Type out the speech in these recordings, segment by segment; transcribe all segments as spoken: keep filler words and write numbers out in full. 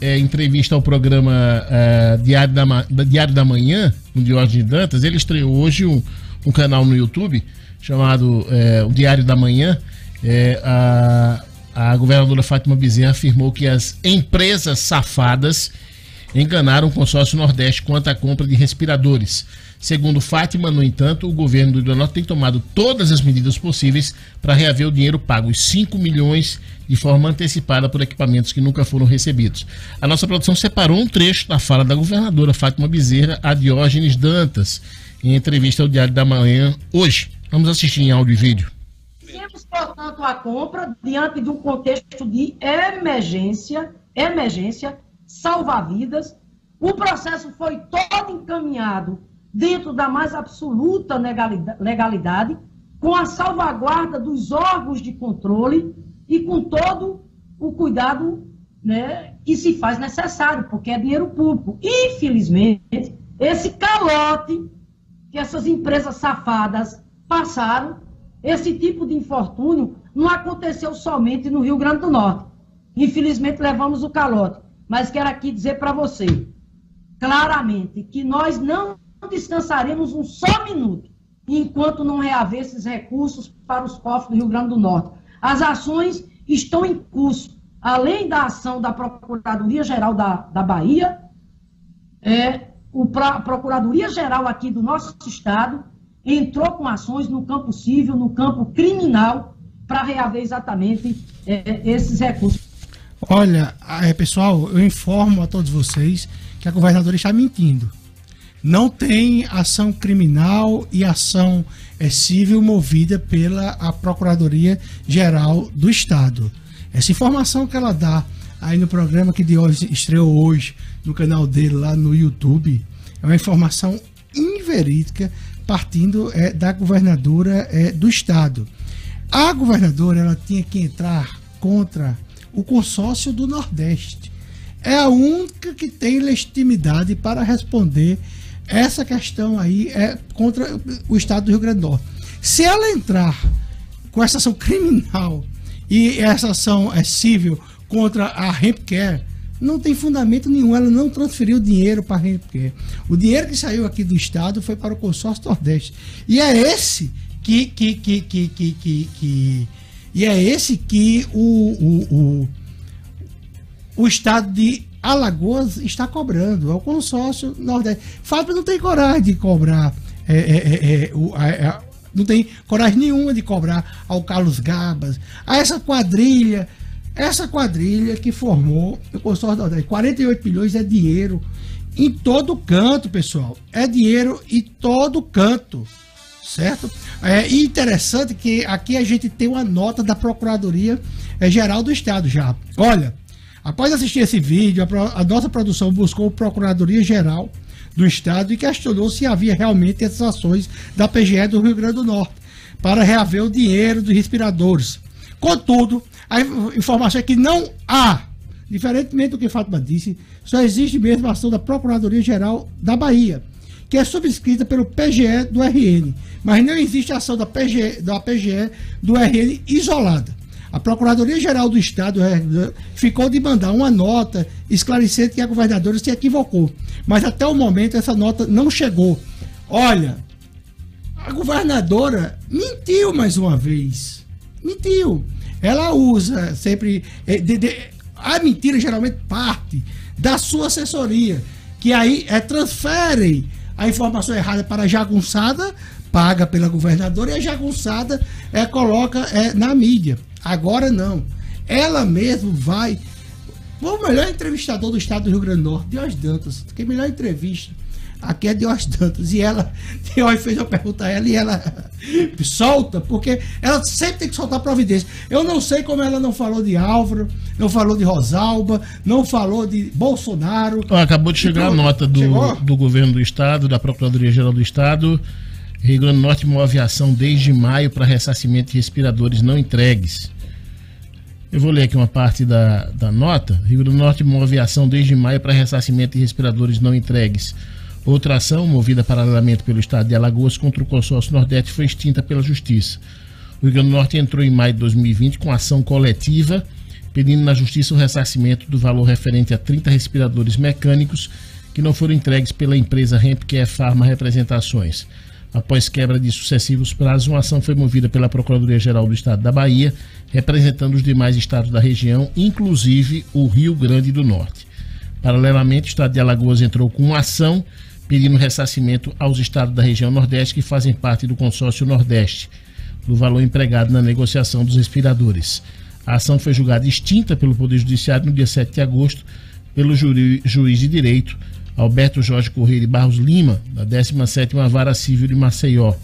é, entrevista ao programa é, Diário, da, Diário da Manhã, no Diógenes Dantas. Ele estreou hoje um, um canal no YouTube chamado é, o Diário da Manhã. É, a, a governadora Fátima Bezerra afirmou que as empresas safadas enganaram o consórcio Nordeste quanto à compra de respiradores. Segundo Fátima, no entanto, o governo do Rio Grande do Norte tem tomado todas as medidas possíveis para reaver o dinheiro pago, os cinco milhões de forma antecipada por equipamentos que nunca foram recebidos. A nossa produção separou um trecho da fala da governadora Fátima Bezerra a Diógenes Dantas, em entrevista ao Diário da Manhã hoje. Vamos assistir em áudio e vídeo. Fizemos, portanto, a compra diante de um contexto de emergência, emergência, salva-vidas. O processo foi todo encaminhado dentro da mais absoluta legalidade, com a salvaguarda dos órgãos de controle e com todo o cuidado, né, que se faz necessário, porque é dinheiro público. Infelizmente, esse calote que essas empresas safadas passaram, esse tipo de infortúnio não aconteceu somente no Rio Grande do Norte. Infelizmente, levamos o calote. Mas quero aqui dizer para você, claramente, que nós não descansaremos um só minuto enquanto não reaver esses recursos para os cofres do Rio Grande do Norte. As ações estão em curso, além da ação da Procuradoria-Geral da, da Bahia, é, o pra, a Procuradoria-Geral aqui do nosso estado entrou com ações no campo civil, no campo criminal, para reaver exatamente é, esses recursos. Olha, é, pessoal, eu informo a todos vocês que a governadora está mentindo. Não tem ação criminal e ação é, civil movida pela a Procuradoria-Geral do Estado. Essa informação que ela dá aí no programa que de hoje estreou hoje no canal dele lá no YouTube é uma informação inverídica partindo é, da governadora é, do Estado. A governadora ela tinha que entrar contra o consórcio do Nordeste. É a única que tem legitimidade para responder essa questão aí é contra o Estado do Rio Grande do Norte. Se ela entrar com essa ação criminal e essa ação é civil contra a Rempcare, não tem fundamento nenhum. Ela não transferiu dinheiro para a Rempcare. O dinheiro que saiu aqui do Estado foi para o consórcio Nordeste. E é esse que que que que que, que, que e é esse que o, o, o, o Estado de Alagoas está cobrando, é o consórcio Nordeste. Fábio não tem coragem de cobrar, é, é, é, é, o, a, a, não tem coragem nenhuma de cobrar ao Carlos Gabas, a essa quadrilha, essa quadrilha que formou o consórcio Nordeste. quarenta e oito milhões é dinheiro em todo canto, pessoal, é dinheiro em todo canto, certo? É interessante que aqui a gente tem uma nota da Procuradoria-Geral do Estado já. Olha, após assistir esse vídeo, a, a nossa produção buscou a Procuradoria-Geral do Estado e questionou se havia realmente essas ações da P G E do Rio Grande do Norte para reaver o dinheiro dos respiradores. Contudo, a informação é que não há, diferentemente do que Fátima disse, só existe mesmo a ação da Procuradoria-Geral da Bahia, que é subscrita pelo P G E do R N, mas não existe a ação da P G E, da P G E do R N isolada. A Procuradoria-Geral do Estado ficou de mandar uma nota esclarecendo que a governadora se equivocou. Mas até o momento essa nota não chegou. Olha, a governadora mentiu mais uma vez. Mentiu. Ela usa sempre... De, de, a mentira geralmente parte da sua assessoria, que aí é, transfere a informação errada para a jagunçada, paga pela governadora, e a jagunçada é, coloca é, na mídia. Agora não. Ela mesmo vai... O melhor entrevistador do Estado do Rio Grande do Norte, Diógenes Dantas. Que melhor entrevista aqui é Diógenes Dantas. E ela, Diógenes fez uma pergunta a ela e ela solta, porque ela sempre tem que soltar providência. Eu não sei como ela não falou de Álvaro, não falou de Rosalba, não falou de Bolsonaro. Acabou de chegar então, a nota do, do governo do Estado, da Procuradoria-Geral do Estado. Rio Grande do Norte move ação desde maio para ressarcimento de respiradores não entregues. Eu vou ler aqui uma parte da, da nota. Rio Grande do Norte move ação desde maio para ressarcimento de respiradores não entregues. Outra ação, movida paralelamente pelo Estado de Alagoas contra o consórcio Nordeste, foi extinta pela Justiça. O Rio Grande do Norte entrou em maio de dois mil e vinte com ação coletiva pedindo na Justiça o ressarcimento do valor referente a trinta respiradores mecânicos que não foram entregues pela empresa Rempcare Pharma Representações. Após quebra de sucessivos prazos, uma ação foi movida pela Procuradoria-Geral do Estado da Bahia, representando os demais estados da região, inclusive o Rio Grande do Norte. Paralelamente, o estado de Alagoas entrou com uma ação pedindo ressarcimento aos estados da região Nordeste que fazem parte do consórcio Nordeste, do valor empregado na negociação dos respiradores. A ação foi julgada extinta pelo Poder Judiciário no dia sete de agosto pelo juri, juiz de direito Alberto Jorge Correia de Barros Lima, da décima sétima Vara Civil de Maceió.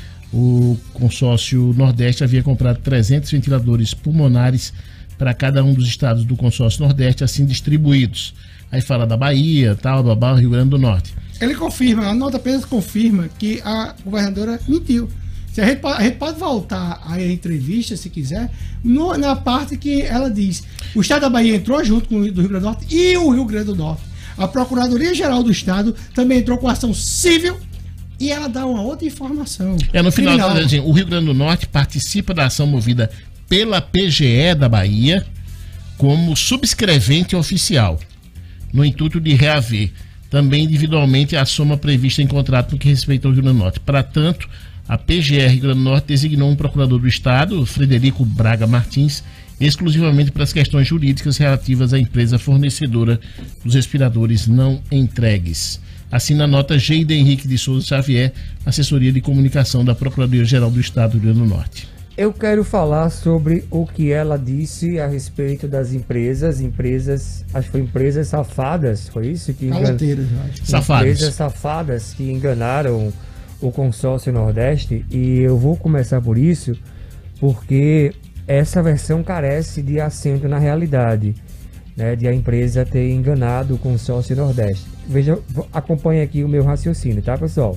O consórcio Nordeste havia comprado trezentos ventiladores pulmonares para cada um dos estados do consórcio Nordeste, assim distribuídos. Aí fala da Bahia, tal, babá, Rio Grande do Norte. Ele confirma, a nota apenas confirma que a governadora mentiu. Se a, gente pode, a gente pode voltar à entrevista, se quiser, no, na parte que ela diz: o estado da Bahia entrou junto com o do Rio Grande do Norte e o Rio Grande do Norte. A Procuradoria-Geral do Estado também entrou com ação civil e ela dá uma outra informação. É, no final, assim, o Rio Grande do Norte participa da ação movida pela P G E da Bahia como subscrevente oficial, no intuito de reaver também individualmente a soma prevista em contrato no que respeita ao Rio Grande do Norte. Para tanto, a P G E Rio Grande do Norte designou um procurador do Estado, Frederico Braga Martins, exclusivamente para as questões jurídicas relativas à empresa fornecedora dos respiradores não entregues. Assina a nota Geida Henrique de Souza Xavier, assessoria de comunicação da Procuradoria-Geral do Estado do Rio Grande do Norte. Eu quero falar sobre o que ela disse a respeito das empresas, empresas, acho que foi empresas safadas, foi isso? Que engan... Safadas. Empresas safadas que enganaram o consórcio Nordeste, e eu vou começar por isso, porque essa versão carece de assento na realidade, né, de a empresa ter enganado o consórcio Nordeste. Veja, acompanhe aqui o meu raciocínio, tá, pessoal?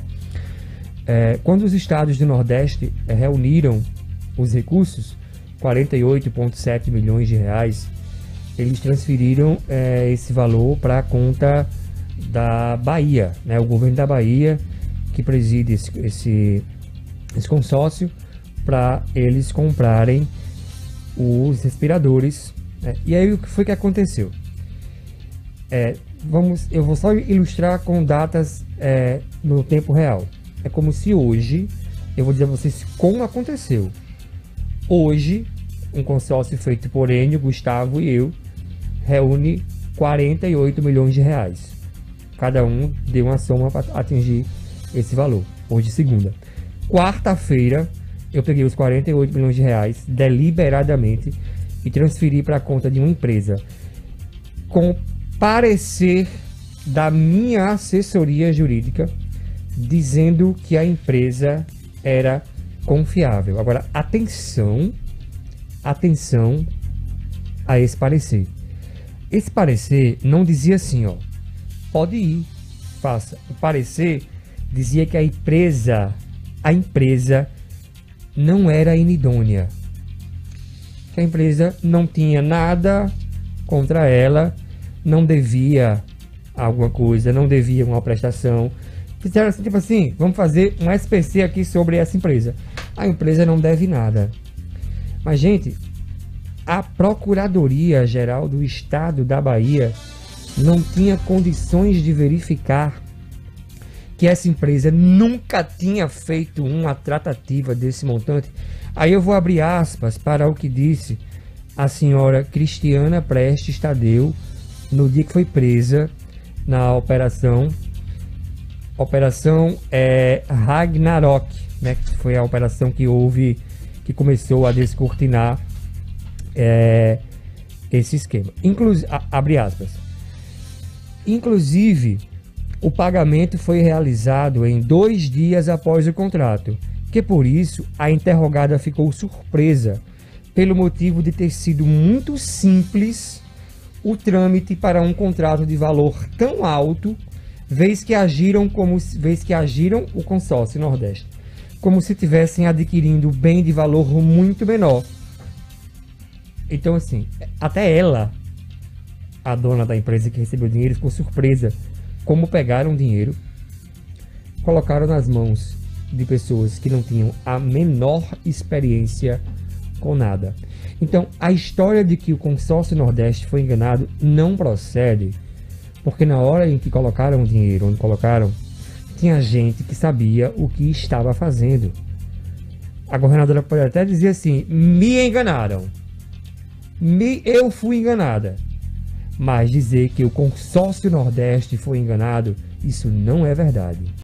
É, quando os estados do Nordeste é, reuniram os recursos, quarenta e oito vírgula sete milhões de reais, eles transferiram é, esse valor para a conta da Bahia, né, o governo da Bahia, que preside esse, esse, esse consórcio, para eles comprarem os respiradores, né? E aí o que foi que aconteceu? É, vamos, eu vou só ilustrar com datas é, no tempo real. É como se hoje, eu vou dizer a vocês como aconteceu. Hoje, um consórcio feito por Enio, Gustavo e eu reúne quarenta e oito milhões de reais. Cada um deu uma soma para atingir esse valor. Hoje, segunda. Quarta-feira, eu peguei os quarenta e oito milhões de reais deliberadamente e transferi para a conta de uma empresa com parecer da minha assessoria jurídica, dizendo que a empresa era confiável. Agora, atenção, atenção a esse parecer. Esse parecer não dizia assim, ó, pode ir, faça. O parecer dizia que a empresa, a empresa não era inidônea, que a empresa não tinha nada contra ela, não devia alguma coisa, não devia uma prestação. Fizeram assim, tipo assim, vamos fazer um S P C aqui sobre essa empresa. A empresa não deve nada. Mas, gente, a Procuradoria-Geral do Estado da Bahia não tinha condições de verificar que essa empresa nunca tinha feito uma tratativa desse montante. Aí eu vou abrir aspas para o que disse a senhora Cristiana Prestes Tadeu no dia que foi presa na operação Operação é, Ragnarok, né, que foi a operação que houve, que começou a descortinar é, esse esquema. Inclusive, abre aspas. Inclusive, o pagamento foi realizado em dois dias após o contrato, que por isso a interrogada ficou surpresa pelo motivo de ter sido muito simples o trâmite para um contrato de valor tão alto, vez que agiram como vez que agiram o consórcio Nordeste, como se tivessem adquirindo bem de valor muito menor. Então, assim, até ela, a dona da empresa que recebeu o dinheiro, ficou surpresa como pegaram o dinheiro, colocaram nas mãos de pessoas que não tinham a menor experiência com nada. Então, a história de que o consórcio Nordeste foi enganado não procede, porque na hora em que colocaram o dinheiro, onde colocaram, tinha gente que sabia o que estava fazendo. A governadora pode até dizer assim, me enganaram, me, eu fui enganada, mas dizer que o consórcio Nordeste foi enganado, isso não é verdade.